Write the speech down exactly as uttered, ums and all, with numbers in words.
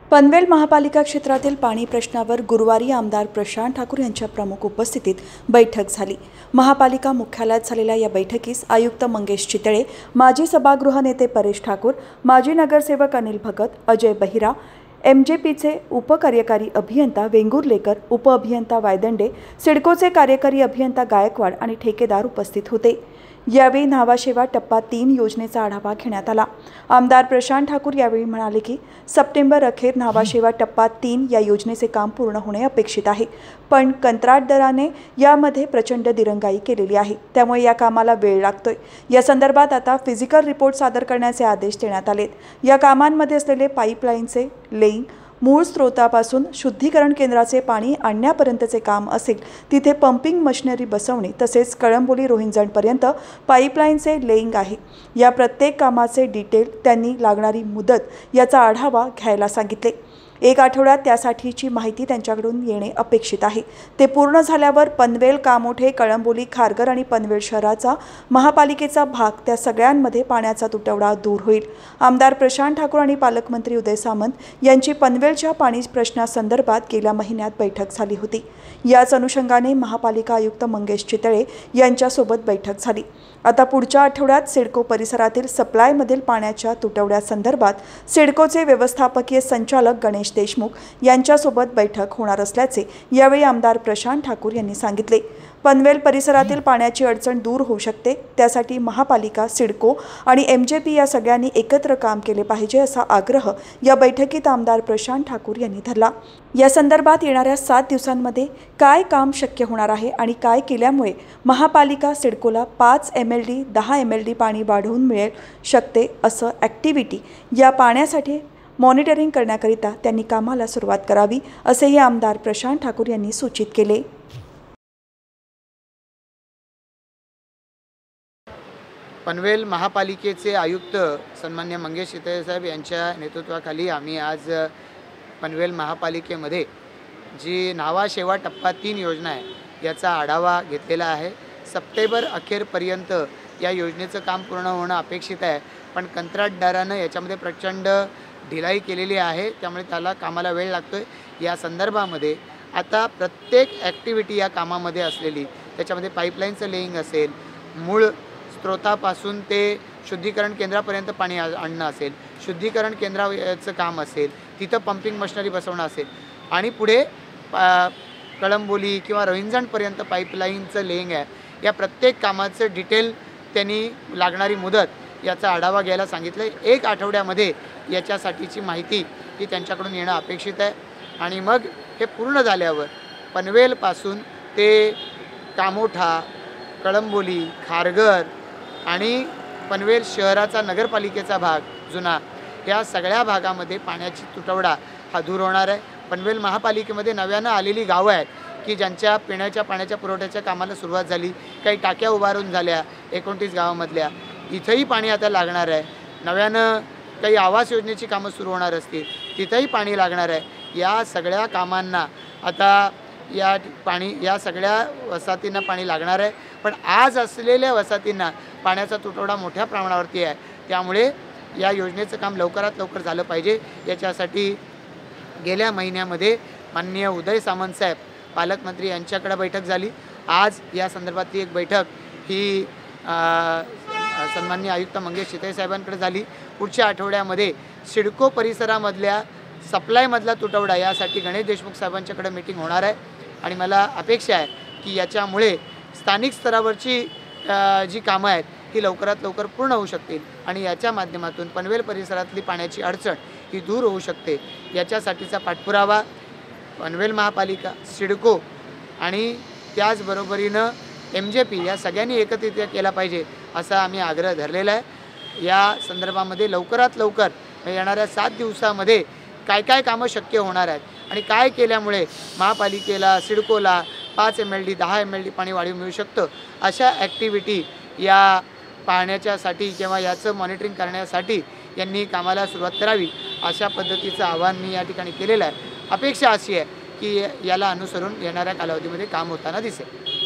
पनवेल महापालिका क्षेत्रातील पाणी प्रश्नावर गुरुवारी आमदार प्रशांत ठाकूर यांच्या प्रमुख उपस्थितीत बैठक झाली। महापालिका मुख्यालयात झालेल्या या बैठकीस आयुक्त मंगेश चितळे, माजी सभागृह नेते परेश ठाकूर, माजी नगरसेवक अनिल भगत, अजय बहिरा, एमजेपीचे उपकार्यकारी अभियंता वेंगुर्लेकर, उपअभियंता वायदंडे, सिडकोचे कार्यकारी अभियंता गायकवाड आणि ठेकेदार उपस्थित होते। यावेळी न्हावाशेवा टप्पा तीन योजनेचा आढावा घेण्यात आला। आमदार प्रशांत ठाकूर यावेळी म्हणाले की सप्टेंबर अखेर न्हावाशेवा टप्पा तीन या योजनेचे काम पूर्ण होणे अपेक्षित आहे, पण कंत्राटदाराने यामध्ये प्रचंड दिरंगाई केलेली आहे, त्यामुळे या कामाला वेळ लागतोय। या संदर्भात आता फिजिकल रिपोर्ट सादर करण्याचे आदेश देण्यात आलेत। या कामांमध्ये असलेले पाईपलाईनचे लेईंग, मूळ स्रोतापासून शुद्धीकरण केंद्राचे पाणी आणण्यापर्यंतचे काम असेल तिथे पंपिंग मशिनरी बसवणे तसेच कळंबोली रोहिंजणपर्यंत पाईपलाईनचे लेईंग आहे। या प्रत्येक कामाचे डिटेल त्यांनी लागणारी मुदत याचा आढावा घ्यायला सांगितले। एक आठवड्यात त्यासाठीची माहिती त्यांच्याकडून येणे अपेक्षित आहे। ते पूर्ण झाल्यावर पनवेल, कामोठे, कळंबोली, खारघर आणि पनवेल शहराचा महापालिकेचा भाग त्या सगळ्यांमध्ये पाण्याचा तुटवडा दूर होईल। आमदार प्रशांत ठाकूर आणि पालकमंत्री उदय सामंत यांची पनवेलच्या पाणी प्रश्नासंदर्भात गेल्या महिन्यात बैठक झाली होती। याच अनुषंगाने महापालिका आयुक्त मंगेश चितळे यांच्यासोबत बैठक झाली। आता पुढच्या आठवड्यात सिडको परिसरातील सप्लायमधील पाण्याच्या तुटवड्यासंदर्भात सिडकोचे व्यवस्थापकीय संचालक गणेश देशमुख यांच्यासोबत बैठक होणार असल्याचे यावेळी आमदार प्रशांत ठाकूर यांनी सांगितले। पनवेल परिसरातील पाण्याची अडचण दूर होऊ शकते, त्यासाठी महापालिका, सिडको आणि एमजेपी या सगळ्यांनी एकत्र काम केले पाहिजे असा आग्रह या बैठकीत आमदार प्रशांत ठाकूर यांनी धरला। या संदर्भात येणाऱ्या सात दिवसांमध्ये काय काम शक्य होणार आहे आणि काय केल्यामुळे महापालिका सिडकोला पाच एम एल डी दहा एम एल डी पाणी वाढवून मिळू शकते असं ॲक्टिव्हिटी या पाण्यासाठी मॉनिटरिंग करण्याकरिता त्यांनी कामाला सुरुवात करावी असेही आमदार प्रशांत ठाकूर यांनी सूचित केले। पनवेल महापालिकेचे आयुक्त सन्मान्य मंगेश चितळे साहेब यांच्या नेतृत्वाखाली आम्ही आज पनवेल महापालिकेमध्ये जी न्हावाशेवा टप्पा तीन योजना आहे याचा आढावा घेतलेला आहे। सप्टेंबर अखेरपर्यंत या योजनेचं काम पूर्ण होणं अपेक्षित आहे, पण कंत्राटदारानं याच्यामध्ये प्रचंड ढिलाई केलेली आहे, त्यामुळे त्याला कामाला वेळ लागतोय। या संदर्भामध्ये आता प्रत्येक ॲक्टिव्हिटी या कामामध्ये असलेली, त्याच्यामध्ये पाईपलाईनचं लेईंग असेल, मूळ स्रोतापासून ते शुद्धीकरण केंद्रापर्यंत पाणी आणणं असेल, शुद्धीकरण केंद्राचं काम असेल, तिथं पंपिंग मशिनरी बसवणं असेल आणि पुढे कळंबोली किंवा रोहिंजणपर्यंत पाईपलाईनचं लेईंग आहे, या प्रत्येक कामाचं डिटेल त्यांनी लागणारी मुदत याचा आढावा घ्यायला सांगितलं आहे। एक आठवड्यामध्ये याच्यासाठीची माहिती ही त्यांच्याकडून येणं अपेक्षित आहे आणि मग हे पूर्ण झाल्यावर पनवेलपासून ते कामोठा, कळंबोली, खारघर आणि पनवेल शहराचा नगरपालिकेचा भाग जुना, या सगळ्या भागामध्ये पाण्याची तुटवडा हा दूर होणार आहे। पनवेल महापालिकेमध्ये नव्यानं आलेली गावं आहेत की ज्यांच्या पिण्याच्या पाण्याच्या पुरवठ्याच्या कामाला सुरुवात झाली, काही टाक्या उभारून झाल्या एकोणतीस गावामधल्या, इथंही पाणी आता लागणार आहे। नव्यानं काही आवास योजनेची कामं सुरू होणार असतील, तिथंही पाणी लागणार आहे। या सगळ्या कामांना आता या पाणी या सगळ्या वसाहतींना पाणी लागणार आहे, पण आज असलेल्या वसाहतींना पाण्याचा तुटवडा मोठ्या प्रमाणावरती आहे, त्यामुळे या योजनेचं काम लवकरात लवकर झालं पाहिजे। याच्यासाठी गेल्या महिन्यामध्ये माननीय उदय सामंत साहेब पालकमंत्री यांच्याकडे बैठक झाली। आज या संदर्भातली एक बैठक ही सन्माननीय आयुक्त मंगेश चितळे साहेबांकडे झाली। पुढच्या आठवड्यामध्ये सिडको परिसरामधल्या सप्लायमधला तुटवडा यासाठी गणेश देशमुख साहेबांच्याकडे मीटिंग होणार आहे आणि मला अपेक्षा आहे की याच्यामुळे स्थानिक स्तरावरची जी कामं आहेत ही लवकरात लवकर पूर्ण होऊ शकतील आणि याच्या माध्यमातून पनवेल परिसरातली पाण्याची अडचण ही दूर होऊ शकते। याच्यासाठीचा पाठपुरावा पनवेल महापालिका, सिडको आणि त्याचबरोबरीनं एम जे पी या सगळ्यांनी एकत्रित केला पाहिजे असा आम्ही आग्रह धरलेला आहे। या संदर्भामध्ये लवकरात लवकर येणाऱ्या सात दिवसामध्ये काय काय कामं शक्य होणार आहेत आणि काय केल्यामुळे महापालिकेला, सिडकोला पाच एम एल डी दहा एम एल डी पाणी वाढीव मिळू शकतं, अशा ॲक्टिव्हिटी या पाहण्याच्यासाठी किंवा याचं मॉनिटरिंग करण्यासाठी यांनी कामाला सुरुवात करावी, अशा पद्धतीचं आवाहन मी या ठिकाणी केलेलं आहे। अपेक्षा अशी आहे की याला अनुसरून येणाऱ्या कालावधीमध्ये काम होताना दिसेल।